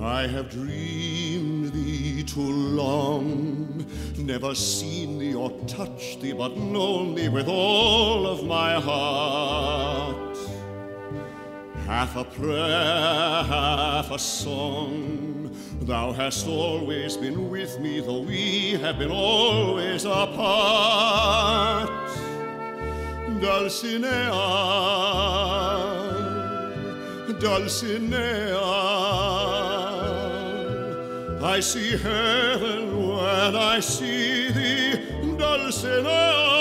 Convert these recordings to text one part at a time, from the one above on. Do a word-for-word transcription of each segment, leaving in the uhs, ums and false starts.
I have dreamed thee too long, never seen thee or touched thee, but known thee with all of my heart. Half a prayer, half a song, thou hast always been with me, though we have been always apart. Dulcinea, Dulcinea, I see heaven when I see thee, Dulcinea,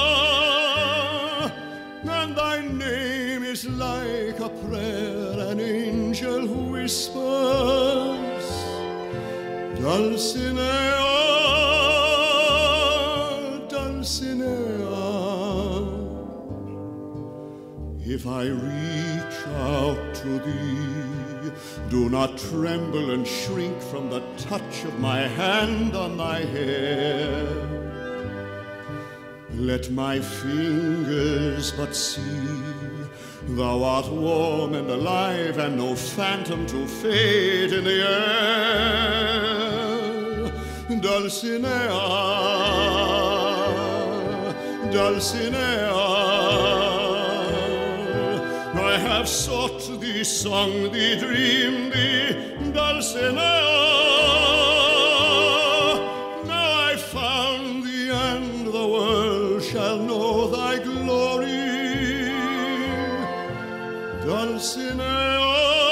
and thy name is like a prayer an angel whispers. Dulcinea, Dulcinea, if I reach out to thee, do not tremble and shrink from the touch of my hand on thy hair. Let my fingers but see thou art warm and alive, and no phantom to fade in the air. Dulcinea, Dulcinea, I have sought thee, sung thee, dreamed thee, Dulcinea. Now I found thee, and the world shall know thy glory, Dulcinea.